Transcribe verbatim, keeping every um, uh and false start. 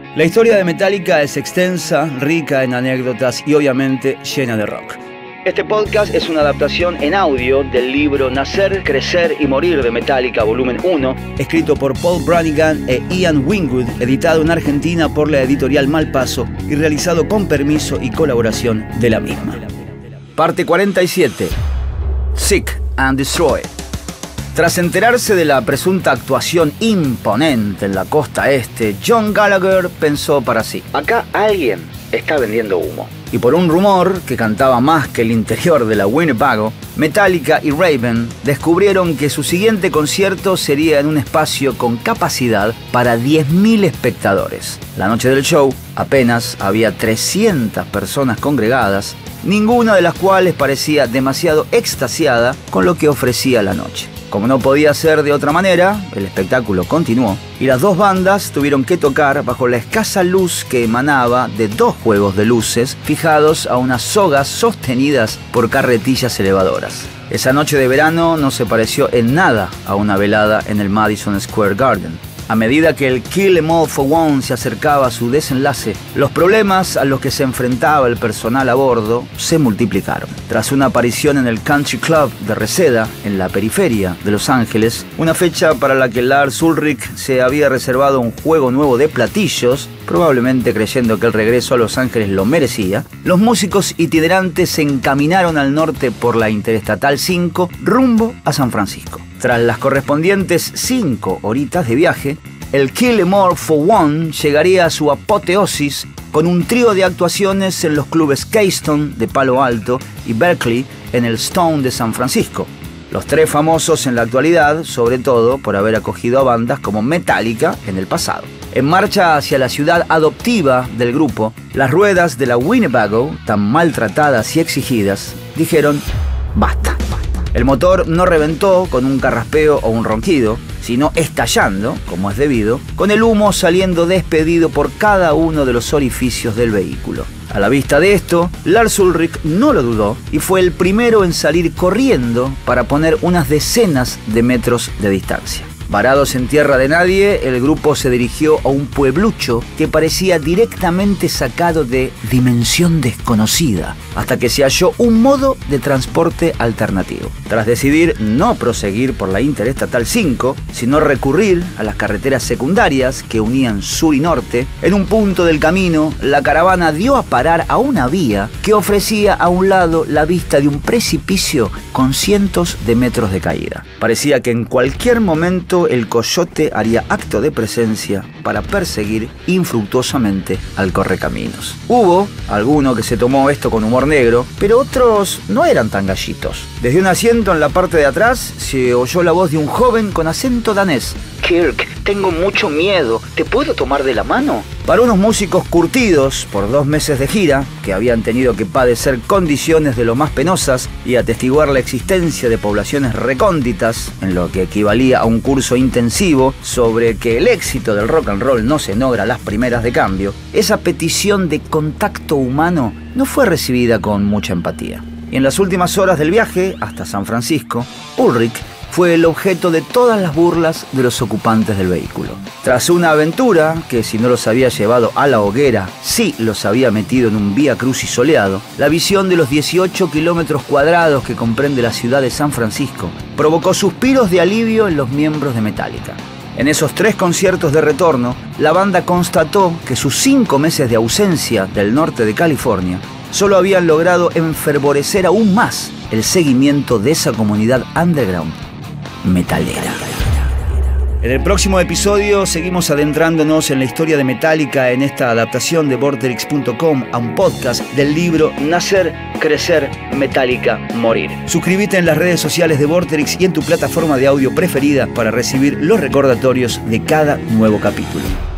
La historia de Metallica es extensa, rica en anécdotas y obviamente llena de rock. Este podcast es una adaptación en audio del libro Nacer, Crecer y Morir de Metallica, volumen uno, escrito por Paul Branigan e Ian Wingwood, editado en Argentina por la editorial Malpaso y realizado con permiso y colaboración de la misma. Parte cuarenta y siete. Seek and Destroy. Tras enterarse de la presunta actuación imponente en la costa este, John Gallagher pensó para sí: acá alguien está vendiendo humo. Y por un rumor que cantaba más que el interior de la Winnebago, Metallica y Raven descubrieron que su siguiente concierto sería en un espacio con capacidad para diez mil espectadores. La noche del show apenas había trescientas personas congregadas, ninguna de las cuales parecía demasiado extasiada con lo que ofrecía la noche. Como no podía ser de otra manera, el espectáculo continuó y las dos bandas tuvieron que tocar bajo la escasa luz que emanaba de dos juegos de luces fijados a unas sogas sostenidas por carretillas elevadoras. Esa noche de verano no se pareció en nada a una velada en el Madison Square Garden. A medida que el Kill 'Em All for One se acercaba a su desenlace, los problemas a los que se enfrentaba el personal a bordo se multiplicaron. Tras una aparición en el Country Club de Reseda, en la periferia de Los Ángeles, una fecha para la que Lars Ulrich se había reservado un juego nuevo de platillos, probablemente creyendo que el regreso a Los Ángeles lo merecía, los músicos itinerantes se encaminaron al norte por la Interestatal cinco rumbo a San Francisco. Tras las correspondientes cinco horitas de viaje, el Kill 'Em All for One llegaría a su apoteosis con un trío de actuaciones en los clubes Keystone de Palo Alto y Berkeley en el Stone de San Francisco. Los tres famosos en la actualidad, sobre todo por haber acogido a bandas como Metallica en el pasado. En marcha hacia la ciudad adoptiva del grupo, las ruedas de la Winnebago, tan maltratadas y exigidas, dijeron basta. El motor no reventó con un carraspeo o un ronquido, sino estallando, como es debido, con el humo saliendo despedido por cada uno de los orificios del vehículo. A la vista de esto, Lars Ulrich no lo dudó y fue el primero en salir corriendo para poner unas decenas de metros de distancia. Varados en tierra de nadie, el grupo se dirigió a un pueblucho que parecía directamente sacado de dimensión desconocida, hasta que se halló un modo de transporte alternativo. Tras decidir no proseguir por la Interestatal cinco, sino recurrir a las carreteras secundarias que unían sur y norte, en un punto del camino, la caravana dio a parar a una vía que ofrecía a un lado la vista de un precipicio con cientos de metros de caída. Parecía que en cualquier momento el coyote haría acto de presencia para perseguir infructuosamente al correcaminos. Hubo alguno que se tomó esto con humor negro, pero otros no eran tan gallitos. Desde un asiento en la parte de atrás se oyó la voz de un joven con acento danés. Kirk, tengo mucho miedo. ¿Te puedo tomar de la mano? Para unos músicos curtidos por dos meses de gira, que habían tenido que padecer condiciones de lo más penosas y atestiguar la existencia de poblaciones recónditas, en lo que equivalía a un curso intensivo sobre que el éxito del rock and roll no se logra a las primeras de cambio, esa petición de contacto humano no fue recibida con mucha empatía. Y en las últimas horas del viaje hasta San Francisco, Ulrich fue el objeto de todas las burlas de los ocupantes del vehículo. Tras una aventura que, si no los había llevado a la hoguera, sí los había metido en un vía crucis soleado, la visión de los dieciocho kilómetros cuadrados que comprende la ciudad de San Francisco provocó suspiros de alivio en los miembros de Metallica. En esos tres conciertos de retorno, la banda constató que sus cinco meses de ausencia del norte de California solo habían logrado enfervorecer aún más el seguimiento de esa comunidad underground metalera. En el próximo episodio seguimos adentrándonos en la historia de Metallica en esta adaptación de Vorterix punto com a un podcast del libro Nacer, Crecer, Metallica, Morir. Suscríbete en las redes sociales de Vorterix y en tu plataforma de audio preferida para recibir los recordatorios de cada nuevo capítulo.